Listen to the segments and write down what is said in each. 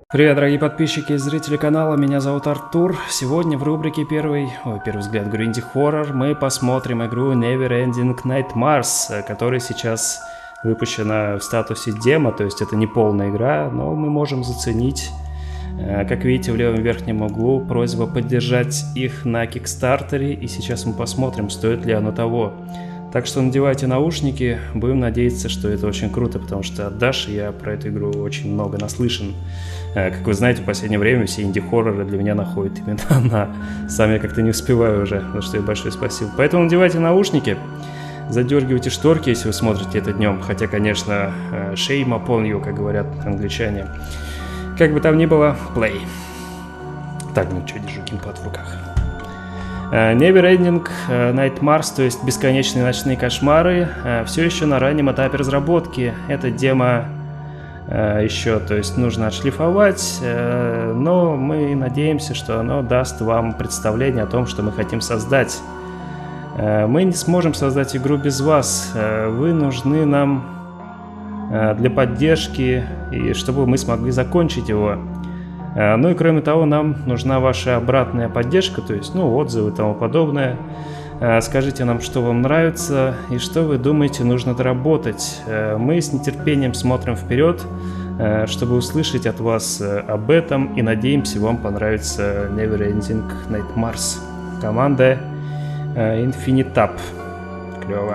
Привет, дорогие подписчики и зрители канала, меня зовут Артур. Сегодня в рубрике «Первый взгляд, говорю, инди-хоррор» мы посмотрим игру Neverending Nightmares, которая сейчас выпущена в статусе демо, то есть это не полная игра, но мы можем заценить. Как видите, в левом верхнем углу просьба поддержать их на Кикстартере, и сейчас мы посмотрим, стоит ли оно того. Так что надевайте наушники, будем надеяться, что это очень круто, потому что от Даши я про эту игру очень много наслышан. Как вы знаете, в последнее время все инди-хорроры для меня находят именно она. Сам я как-то не успеваю уже, за что ей большое спасибо. Поэтому надевайте наушники, задергивайте шторки, если вы смотрите это днем. Хотя, конечно, shame upon you, как говорят англичане. Как бы там ни было, play. Так, ну что, держу геймпад в руках. Neverending Nightmares, то есть бесконечные ночные кошмары, все еще на раннем этапе разработки. Это демо еще, то есть нужно отшлифовать, но мы надеемся, что оно даст вам представление о том, что мы хотим создать. Мы не сможем создать игру без вас. Вы нужны нам для поддержки и чтобы мы смогли закончить его. Ну и кроме того, нам нужна ваша обратная поддержка, то есть, отзывы и тому подобное. Скажите нам, что вам нравится и что вы думаете нужно доработать. Мы с нетерпением смотрим вперед, чтобы услышать от вас об этом, и надеемся, вам понравится Neverending Nightmares. Команда Infinitap. Клево.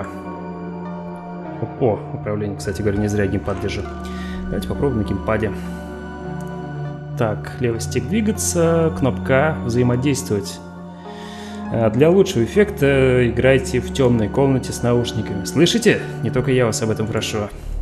О, управление, кстати говоря, не зря геймпад держу. Давайте попробуем на геймпаде. Так, левый стик двигаться, кнопка взаимодействовать. Для лучшего эффекта играйте в темной комнате с наушниками. Слышите? Не только я вас об этом прошу.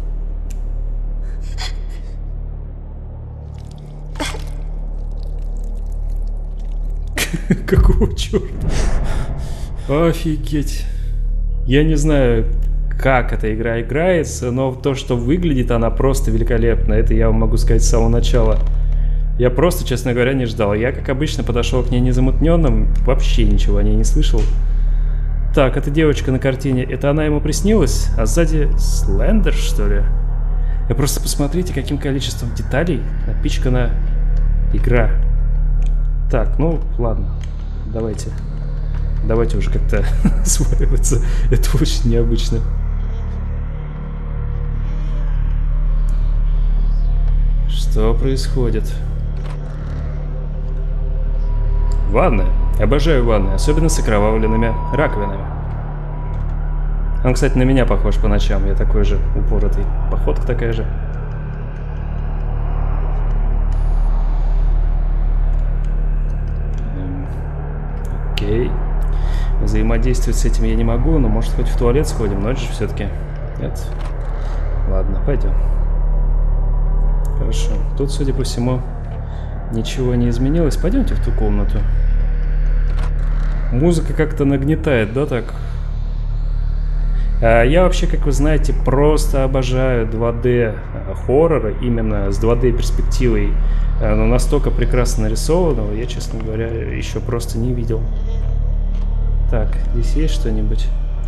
Какого черта? Офигеть. Я не знаю, как эта игра играется, но то, что выглядит она просто великолепно, это я вам могу сказать с самого начала. Я просто, честно говоря, не ждал. Я, как обычно, подошел к ней незамутненным, вообще ничего о ней не слышал. Так, эта девочка на картине, это она ему приснилась? А сзади Слендер, что ли? И просто посмотрите, каким количеством деталей напичкана игра. Так, ну, ладно. Давайте уже как-то осваиваться. Это очень необычно. Что происходит? Ванная. Обожаю ванны, особенно с окровавленными раковинами. Он, кстати, на меня похож по ночам. Я такой же упоротый. Походка такая же. Окей. Взаимодействовать с этим я не могу, но может хоть в туалет сходим. Ночь же все-таки. Нет. Ладно, пойдем. Хорошо. Тут, судя по всему, ничего не изменилось. Пойдемте в ту комнату. Музыка как-то нагнетает, да, так? Я вообще, как вы знаете, просто обожаю 2D хорроры, именно с 2D перспективой. Но настолько прекрасно нарисованного я, честно говоря, еще просто не видел. Так, здесь есть что-нибудь?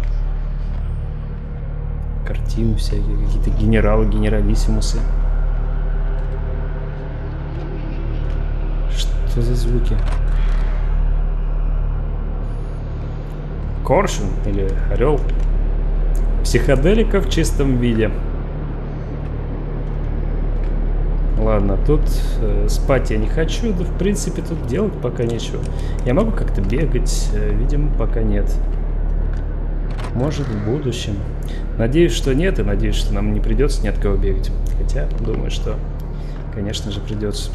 Картины всякие, какие-то генералы, генералиссимусы. Что за звуки? Коршун или орел? Психоделика в чистом виде. Ладно, тут спать я не хочу, да в принципе тут делать пока нечего. Я могу как-то бегать, видимо, пока нет. Может, в будущем. Надеюсь, что нет, и надеюсь, что нам не придется ни от кого бегать. Хотя, думаю, что, конечно же, придется.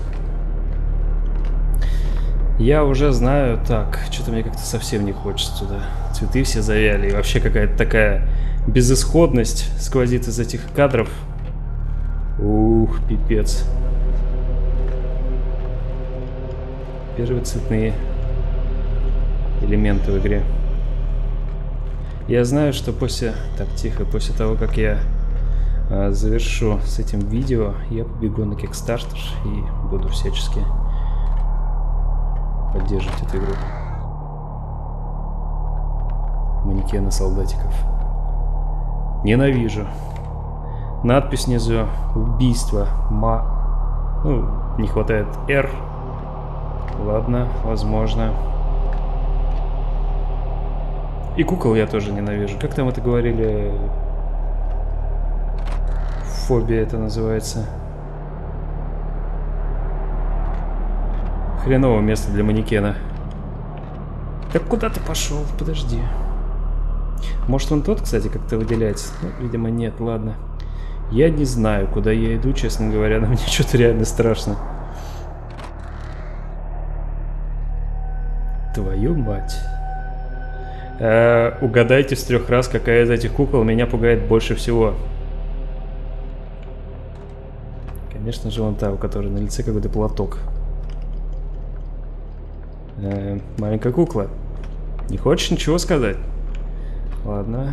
Я уже знаю, так, что-то мне как-то совсем не хочется туда. Цветы все завяли, и вообще какая-то такая безысходность сквозит из этих кадров. Ух, пипец. Первые цветные элементы в игре. Я знаю, что после... Так, тихо, после того, как я завершу с этим видео, я побегу на Kickstarter и буду всячески поддерживать эту игру. Манекены солдатиков. Ненавижу. Надпись внизу. Убийство. Ну, не хватает R. Ладно, возможно. И кукол я тоже ненавижу. Как там это говорили? Фобия это называется. Хреновое место для манекена. Так куда ты пошел? Подожди. Может он тот, кстати, как-то выделяется? Ну, видимо, нет, ладно. Я не знаю, куда я иду, честно говоря, но мне что-то реально страшно. Твою мать. Угадайте с 3 раз, какая из этих кукол меня пугает больше всего. Конечно же, вон та, у которой на лице какой-то платок. Маленькая кукла. Не хочешь ничего сказать? Ладно.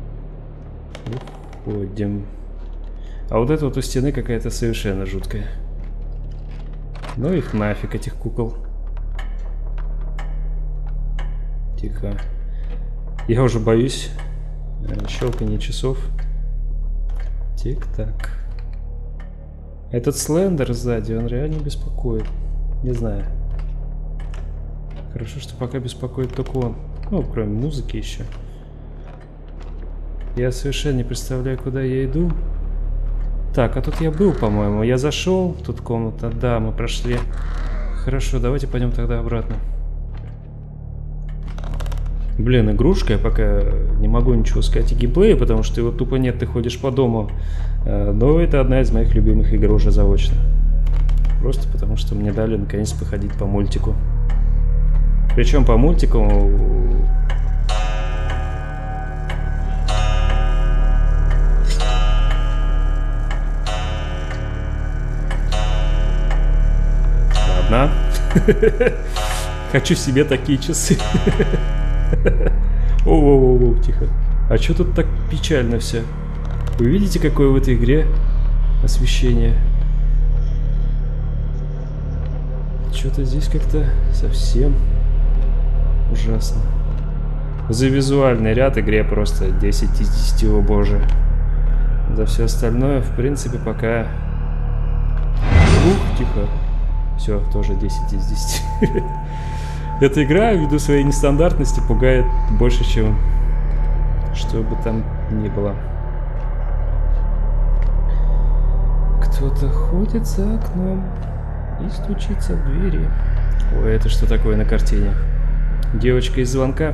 Уходим. А вот эта вот у стены какая-то совершенно жуткая. Ну их нафиг, этих кукол. Тихо. Я уже боюсь. Щелканье часов. Тик-так. Этот Слендер сзади, он реально беспокоит. Не знаю. Хорошо, что пока беспокоит только он. Ну, кроме музыки еще. Я совершенно не представляю, куда я иду. Так, а тут я был, по-моему. Я зашел, тут комната. Да, мы прошли. Хорошо, давайте пойдем тогда обратно. Блин, игрушка, я пока не могу ничего сказать о геймплее, потому что его тупо нет, ты ходишь по дому. Но это одна из моих любимых игр уже заочно. Просто потому что мне дали наконец походить по мультику. Причем по мультику... Ладно. Хочу себе такие часы. Оу, тихо. А что тут так печально все? Вы видите, какое в этой игре освещение? Что-то здесь как-то совсем ужасно. За визуальный ряд игре просто 10 из 10, о боже. За все остальное, в принципе, пока... Ух, тихо. Все, тоже 10 из 10. Эта игра, ввиду своей нестандартности, пугает больше, чем что бы там ни было. Кто-то ходит за окном и стучится в двери. Ой, это что такое на картине? Девочка из звонка.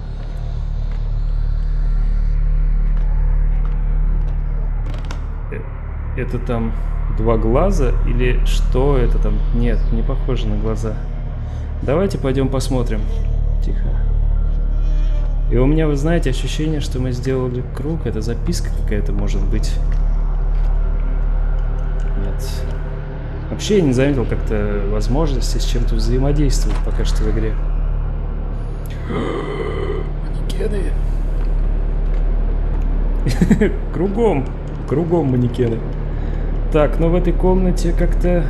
Это там 2 глаза или что это там? Нет, не похоже на глаза. Давайте пойдем посмотрим. Тихо. И у меня, вы знаете, ощущение, что мы сделали круг. Это записка какая-то может быть. Нет. Вообще я не заметил как-то возможности с чем-то взаимодействовать пока что в игре. Манекены. Кругом манекены. Так, ну в этой комнате как-то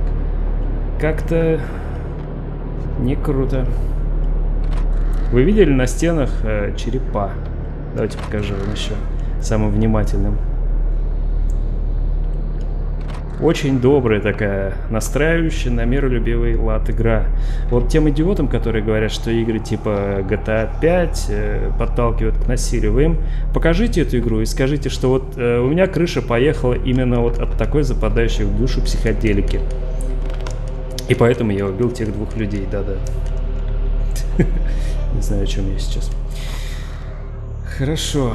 не круто. Вы видели на стенах черепа? Давайте покажу вам еще самым внимательным. Очень добрая такая, настраивающая на миролюбивый лад игра. Вот тем идиотам, которые говорят, что игры типа GTA 5 подталкивают к насилию, вы им покажите эту игру и скажите, что вот у меня крыша поехала именно вот от такой западающей в душу психоделики. И поэтому я убил тех 2 людей, да-да. Не знаю, о чем я сейчас. Хорошо.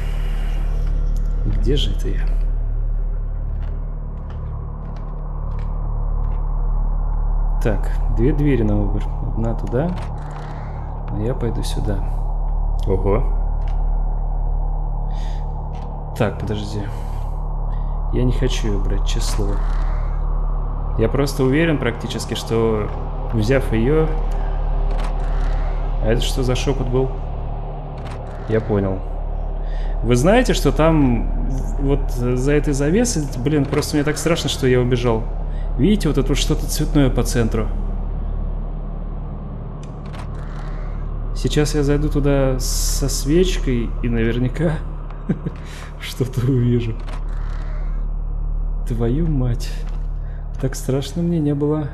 Где же это я? Так, 2 двери на выбор. Одна туда, а я пойду сюда. Ого. Так, подожди. Я не хочу ее брать, честное слово. Я просто уверен практически, что взяв ее... А это что за шепот был? Я понял. Вы знаете, что там вот за этой завесой... Блин, просто мне так страшно, что я убежал. Видите, вот это вот что-то цветное по центру. Сейчас я зайду туда со свечкой и наверняка что-то увижу. Твою мать. Так страшно мне не было.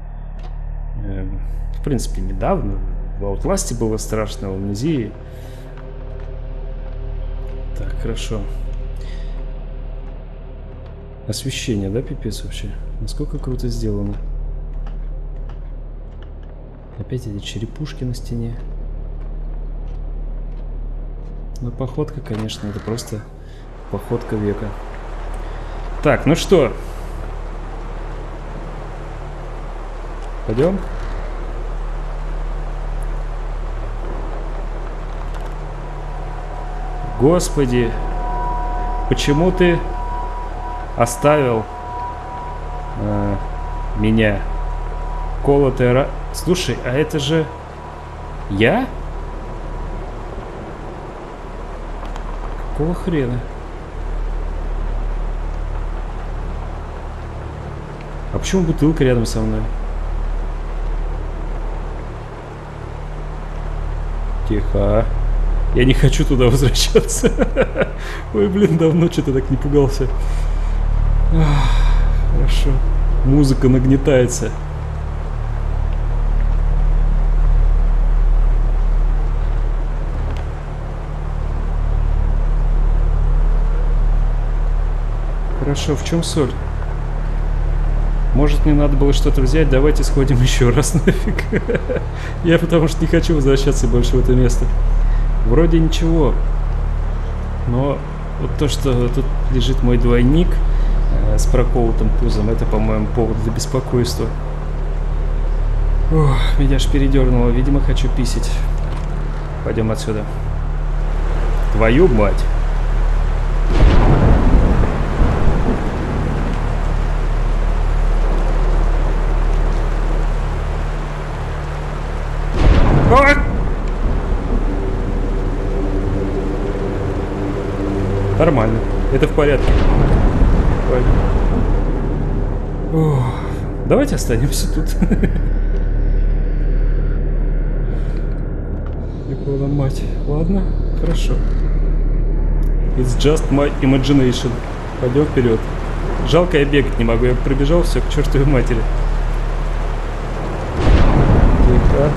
В принципе, недавно. В Outlast'е было страшно, в Амнезии. Так, хорошо. Освещение, да, пипец вообще? Насколько круто сделано. Опять эти черепушки на стене. Но походка, конечно, это просто походка века. Так, ну что? Пойдем? Господи, почему ты оставил меня? Колотая. Слушай, а это же я? Какого хрена? А почему бутылка рядом со мной? Тихо. Я не хочу туда возвращаться. Ой, блин, давно что-то так не пугался. Хорошо. Музыка нагнетается. Хорошо, в чем соль? Может, мне надо было что-то взять? Давайте сходим еще раз нафиг. Я потому что не хочу возвращаться больше в это место. Вроде ничего. Но вот то, что тут лежит мой двойник с проколотым пузом, это, по-моему, повод для беспокойства. Ох, меня аж передернуло. Видимо, хочу писать. Пойдем отсюда. Твою мать! Нормально. Это в порядке. Ох, давайте останемся тут. Прикола мать. Ладно, хорошо. It's just my imagination. Пойдем вперед. Жалко, я бегать не могу. Я пробежал все к чертовой матери. Тихо.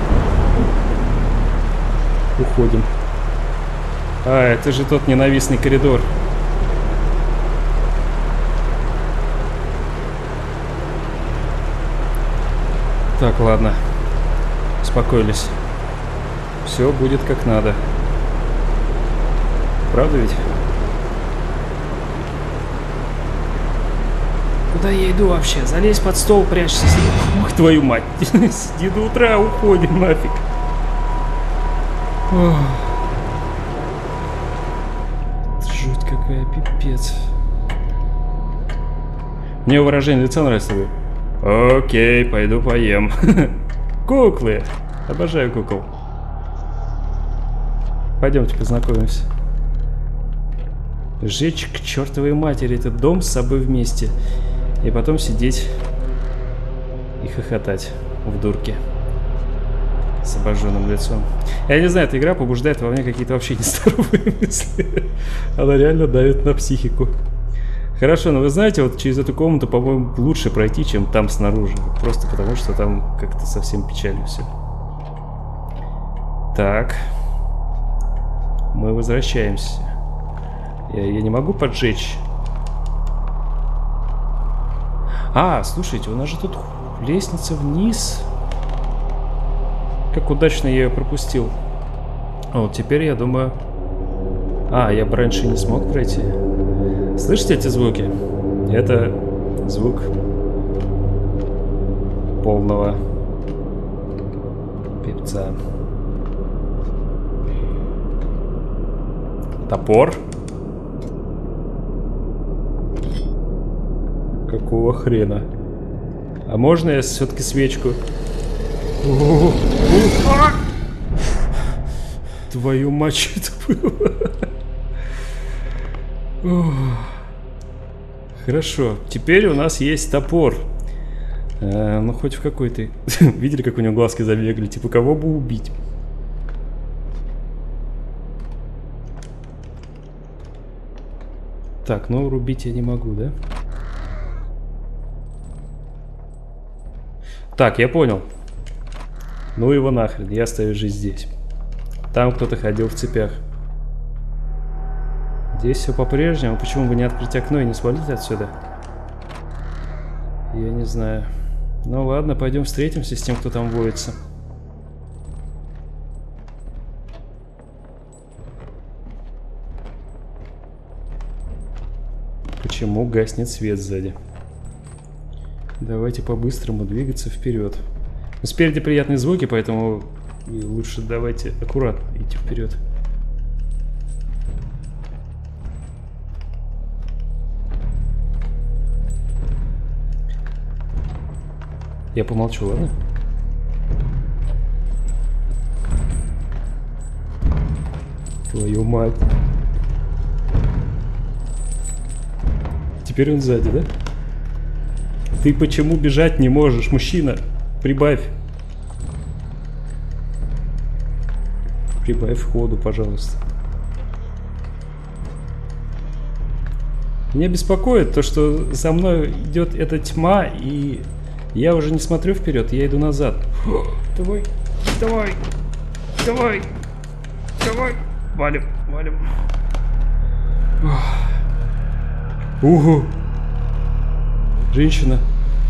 Уходим. А, это же тот ненавистный коридор. Так, ладно. Успокоились. Все будет как надо. Правда ведь? Куда я иду вообще? Залезь под стол, прячься. Ух, твою мать. Сиди до утра, уходим нафиг. Ох. Жуть какая, пипец. Мне выражение лица нравится. Окей, пойду поем. Куклы. Обожаю кукол. Пойдемте познакомимся. Сжечь к чертовой матери этот дом с собой вместе. И потом сидеть и хохотать в дурке. С обожженным лицом. Я не знаю, эта игра побуждает во мне какие-то вообще нездоровые мысли. Она реально давит на психику. Хорошо, но вы знаете, вот через эту комнату, по-моему, лучше пройти, чем там снаружи. Просто потому, что там как-то совсем печально все. Так. Мы возвращаемся. Я не могу поджечь. А, слушайте, у нас же тут лестница вниз. Как удачно я ее пропустил. Вот теперь я думаю... А, я бы раньше не смог пройти. Слышите эти звуки? Это звук полного пипца. Топор? Какого хрена? А можно я все-таки свечку? Твою мать, что это было? Хорошо, теперь у нас есть топор. Ну, хоть в какой-то... Видели, как у него глазки забегали? Типа, кого бы убить? Так, ну, рубить я не могу, да? Так, я понял. Ну его нахрен, я остаюсь жить здесь. Там кто-то ходил в цепях. Здесь все по-прежнему. Почему бы не открыть окно и не свалить отсюда? Я не знаю. Ну ладно, пойдем встретимся с тем, кто там воется. Почему гаснет свет сзади? Давайте по-быстрому двигаться вперед. Но спереди приятные звуки, поэтому лучше давайте аккуратно идти вперед. Я помолчу, ладно? Твою мать. Теперь он сзади, да? Ты почему бежать не можешь, мужчина? Прибавь. Прибавь ходу, пожалуйста. Меня беспокоит то, что за мной идет эта тьма, и я уже не смотрю вперед, я иду назад. Давай, давай, давай, давай. Валим, валим. Угу. Женщина.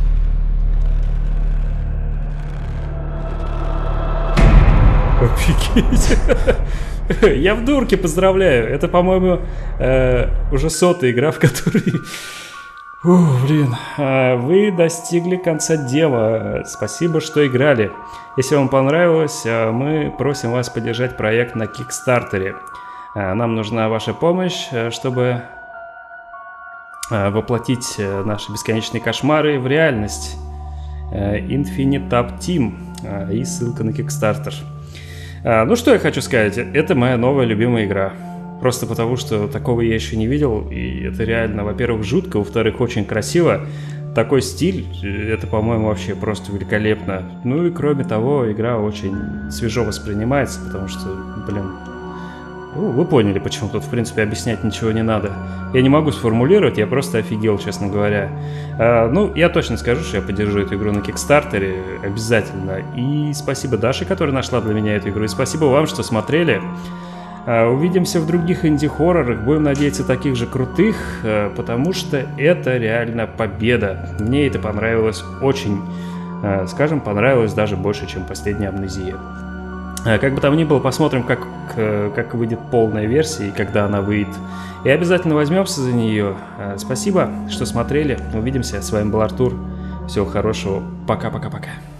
Офигеть. Я в дурке, поздравляю. Это, по-моему, уже 100-я игра, в которой... блин. Вы достигли конца дела. Спасибо, что играли. Если вам понравилось, мы просим вас поддержать проект на Кикстартере. Нам нужна ваша помощь, чтобы воплотить наши бесконечные кошмары в реальность. Infinite Tap Team. И ссылка на Kickstarter. Ну что я хочу сказать, это моя новая любимая игра. Просто потому, что такого я еще не видел, и это реально, во-первых, жутко, во-вторых, очень красиво. Такой стиль, это, по-моему, вообще просто великолепно. Ну и кроме того, игра очень свежо воспринимается, потому что, блин, ну, вы поняли, почему тут, в принципе, объяснять ничего не надо. Я не могу сформулировать, я просто офигел, честно говоря. Ну, я точно скажу, что я поддержу эту игру на Кикстартере, обязательно. И спасибо Даше, которая нашла для меня эту игру, и спасибо вам, что смотрели. Увидимся в других инди-хоррорах, будем надеяться, таких же крутых, потому что это реально победа. Мне это понравилось очень, скажем, понравилось даже больше, чем последняя Амнезия. Как бы там ни было, посмотрим, как выйдет полная версия и когда она выйдет. И обязательно возьмемся за нее. Спасибо, что смотрели. Увидимся. С вами был Артур. Всего хорошего. Пока-пока-пока.